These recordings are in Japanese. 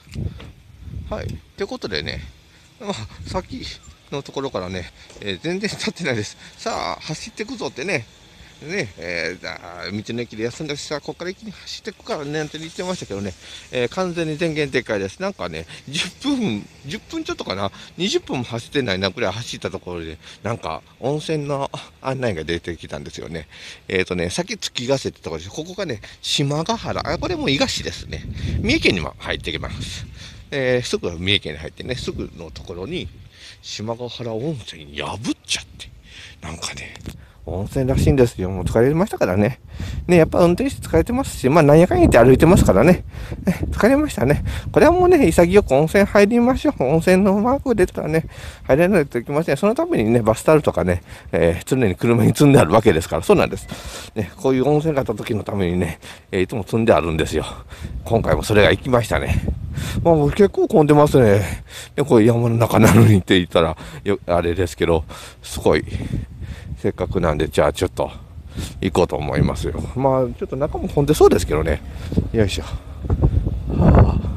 はい。ということでね、さっきのところからね、全然立ってないです。さあ、走っていくぞってね、じゃあ道の駅で休んだしさ、ここから一気に走っていくからね、なんて言ってましたけどね、完全に電源撤回です。なんかね、10分ちょっとかな、20分も走ってないなくらい走ったところで、なんか温泉の案内が出てきたんですよね。さっき月ヶ瀬ってところです。ここがね、島ヶ原、これも伊賀市ですね。三重県にも入ってきます。すぐ三重県に入ってね、すぐのところに、島ヶ原温泉破っちゃって、なんかね、温泉らしいんですよ。もう疲れましたからね。ね、やっぱ運転手疲れてますし、まあなんやかんやって歩いてますからね。疲れましたね。これはもうね、潔く温泉入りましょう。温泉のマーク出たらね、入れないといけません。そのためにね、バスタオルとかね、常に車に積んであるわけですから、そうなんです。ね、こういう温泉があった時のためにね、いつも積んであるんですよ。今回もそれが行きましたね。まあ、結構混んでますね。で、これ山の中なのにって言ったら、あれですけど、すごい、せっかくなんで、じゃあちょっと行こうと思いますよ。まあ、ちょっと中も混んでそうですけどね。よいしょ。はあ、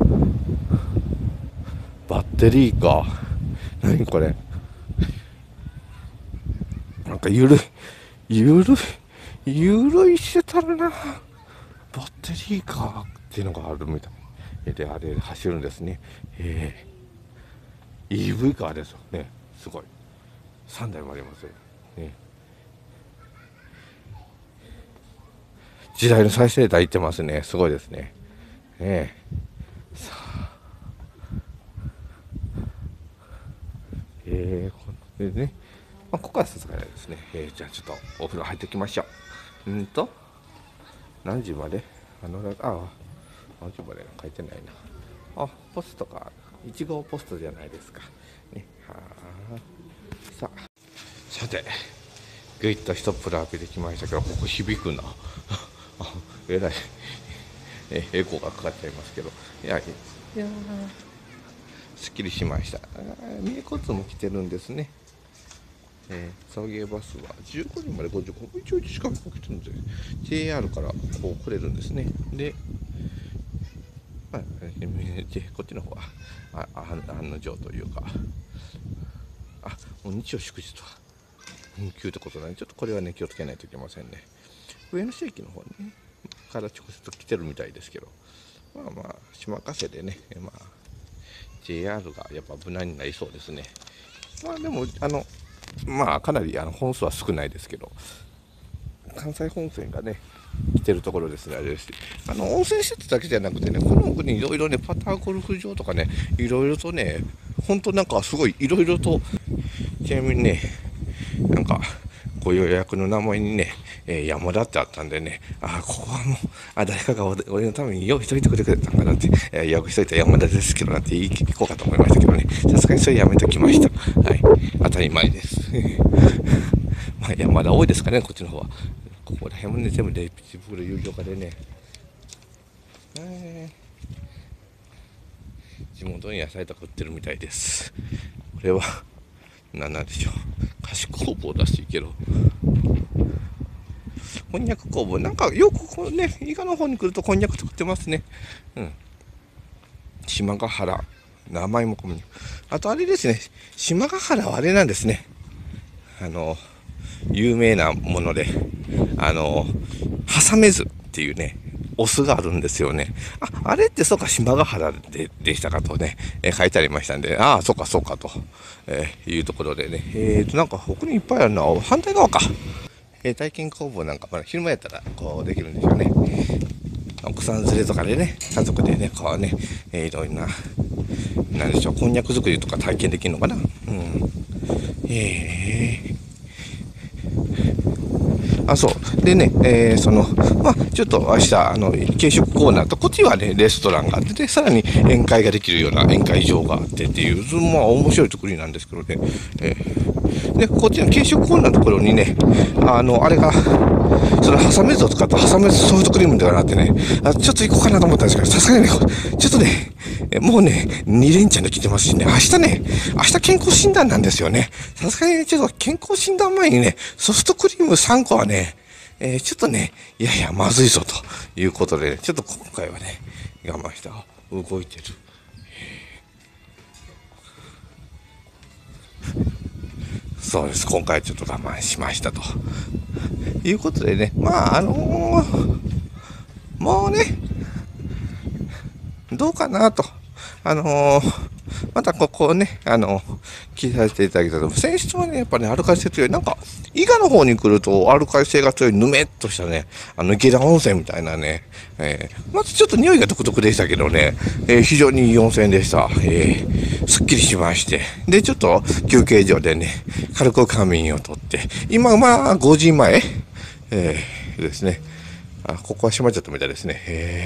バッテリーか。何これ。なんかゆるゆるいしてたらな。バッテリーかっていうのがあるみたい。で、あれ走るんですね。EV カーですよね。すごい。3台もありますよ。ね。時代の最先端行ってますね。すごいですね。ねさあ、これでね、まあ、ここはさすがないですね。じゃあちょっとお風呂入ってきましょう。何時まで何時まで書いてないな。あ、ポストか。1号ポストじゃないですか。ね。はあ。さて、グイッと一プラ開けてきましたけど、ここ響くな。えらい、エコーがかかっちゃいますけど。いやすっきりしました。三重交通も来てるんですね。送迎バスは15時まで55分、一応1時間かけてるんで、JR からこう来れるんですね。で、まあ、こっちの方は案の定というか、もう日曜祝日は運休ってことなんで、ちょっとこれはね、気をつけないといけませんね。上野市駅の方に、ね、から直接来てるみたいですけど、まあ、島ヶ瀬でね、JR がやっぱ無難になりそうですね。まあでも、かなり本数は少ないですけど、関西本線がね、来てるところですね、あれですし、温泉施設だけじゃなくてね、この奥にいろいろね、パターゴルフ場とかね、いろいろとね、本当なんかすごいいろいろと、ちなみにね、なんか、ご予約の名前にね、山田ってあったんでね、ここはもう、誰かが俺のために用意しといてくれたんかなって、予約しといた山田ですけどなって言い聞こうかと思いましたけどね、さすがにそれやめときました。はい、当たり前です。まあ、山田多いですかね、こっちの方は。ここら辺もね、全部レピチプール有料化でね、地元に野菜とか売ってるみたいです。これは、なんでしょう。菓子工房らしいけど、こんにゃく工房、なんかよくこうね、伊賀の方に来るとこんにゃく作ってますね。うん。島ヶ原。名前もこんにゃく。あとあれですね、島ヶ原はあれなんですね。有名なもので、挟めずっていうね、お酢があるんですよね。あれってそうか、島ヶ原でしたかとね、書いてありましたんで、そうかそうかと、いうところでね、なんか他にいっぱいあるな、反対側か。体験工房なんか、昼間やったらこうできるんでしょうね。奥さん連れとかでね、家族でね、こうね、いろんな、なんでしょう、こんにゃく作りとか体験できるのかな。うん。そう。でね、ちょっと明日、軽食コーナーと、こっちはね、レストランがあって、で、さらに宴会ができるような宴会場があってっていう、面白い作りなんですけどね。で、こっちの軽食コーナーのところにね、あれが、その挟めずを使った挟めずソフトクリームではなってね、ちょっと行こうかなと思ったんですけど、さすがにね、ちょっとね、もうね、2連チャンで来てますしね、明日健康診断なんですよね。さすがにね、ちょっと健康診断前にね、ソフトクリーム3個はね、ちょっとね、いやいや、まずいぞということで、ね、ちょっと今回はね、我慢した。 動いてる。そうです。今回ちょっと我慢しましたということでね、まあもうね、どうかなと。またここをね、聞いさせていただきたいと思います。泉質はね、やっぱね、アルカリ性強い。なんか、伊賀の方に来ると、アルカリ性が強い、ぬめっとしたね、池田温泉みたいなね、まずちょっと匂いが独特でしたけどね、非常にいい温泉でした。すっきりしまして。で、ちょっと休憩所でね、軽く仮眠をとって、今、まあ、5時前、ですね。あ、ここは閉まっちゃったみたいですね。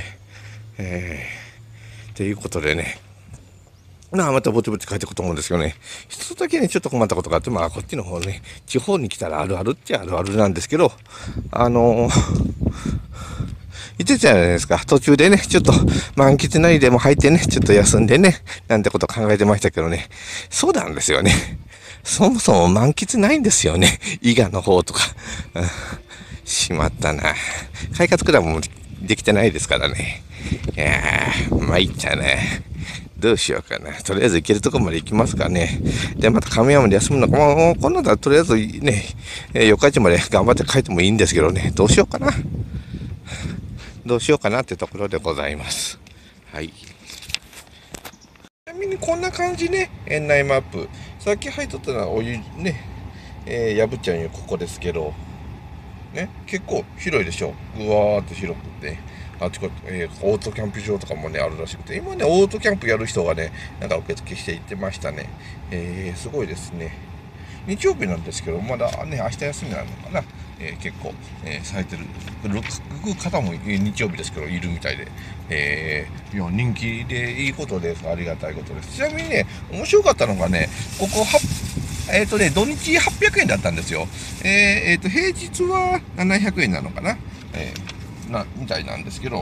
ということでね、またぼちぼち帰ってくると思うんですけどね、一つだけね、ちょっと困ったことがあって、こっちの方ね、地方に来たらあるあるっちゃあるあるなんですけど、言ってたじゃないですか。途中でね、ちょっと満喫なりでも入ってね、ちょっと休んでね、なんてこと考えてましたけどね、そうなんですよね。そもそも満喫ないんですよね。伊賀の方とか。しまったな。快活クラブもできてないですからね。いやー、参ったね。どうしようかな。とりあえず行けるところまで行きますかね。で、また亀山で休むのか。もう、こんなんだとりあえずね、四日市まで頑張って帰ってもいいんですけどね。どうしようかな。どうしようかなってところでございます。はい。ちなみにこんな感じね、園内マップ。さっき入っとったのはお湯ね、やぶっちゃんいうここですけど、ね、結構広いでしょ。ぐわーっと広くて。あちこち、オートキャンプ場とかもね、あるらしくて、今ね、オートキャンプやる人がね、なんか受付していってましたね。すごいですね。日曜日なんですけど、まだね、明日休みなのかな。結構、されてる方も日曜日ですけど、いるみたいで、いや、人気でいいことです。ありがたいことです。ちなみにね、面白かったのがね、ここ土日800円だったんですよ。平日は700円なのかな。みたいなんですけど、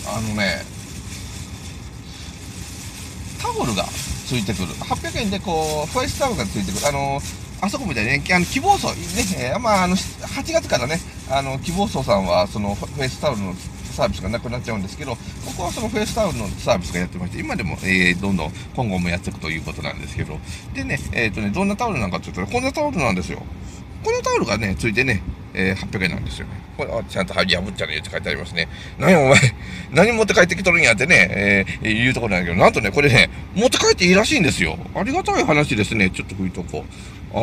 タオルがついてくる。800円でこう、ファイスタオルがついてくる。あそこみたいにね、希望層、ね、8月からね、希望層さんは、そのフェイスタオルのサービスがなくなっちゃうんですけど、ここはそのフェイスタオルのサービスがやってまして、今でも、どんどん今後もやっていくということなんですけど、でね、どんなタオルなんかって言ったら、こんなタオルなんですよ。このタオルがね、ついてね、800円なんですよね。これ、ちゃんと破っちゃねえって書いてありますね。何お前、何持って帰ってきとるんやってね、言うところなんだけど、なんとね、これね、持って帰っていいらしいんですよ。ありがたい話ですね。ちょっと拭いとこう。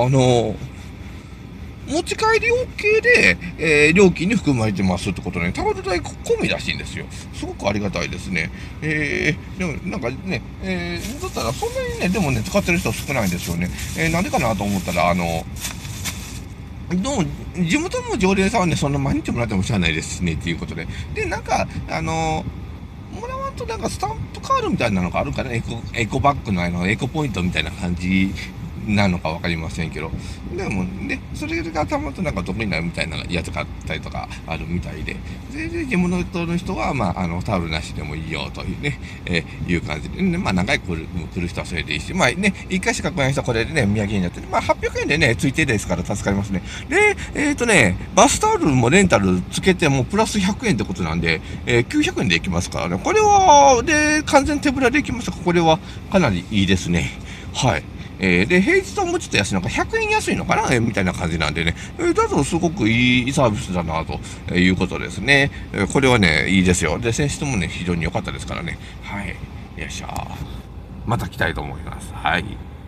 持ち帰り OK で、料金に含まれてますってことね、タオル代込みらしいんですよ。すごくありがたいですね。でもなんかね、だったらそんなにね、でもね、使ってる人少ないんですよね。なんでかなと思ったら、どうも、地元の常連さんはね、そんな毎日もらってもしゃあないですしね、っていうことで。で、なんか、もらわんとなんかスタンプカードみたいなのがあるからね、エコバッグのエコポイントみたいな感じなのかわかりませんけど。でもね、それがたまとなんか得になるみたいなやつがあったりとかあるみたいで。で、地元の人は、タオルなしでもいいよというね、いう感じで、ね、長い来る人はそれでいいし、一回しか来ない人はこれでね、土産になって、800円でね、ついてですから助かりますね。で、バスタオルもレンタルつけてもプラス100円ってことなんで、900円でいきますからね。これは、で、完全手ぶらでいきますから、これはかなりいいですね。はい。で、平日はもうちょっと安いのか、100円安いのかな、みたいな感じなんでね、だとすごくいいサービスだな、ということですね。これはね、いいですよ。で、選出もね、非常に良かったですからね。はい。よいしょ。また来たいと思います。はい。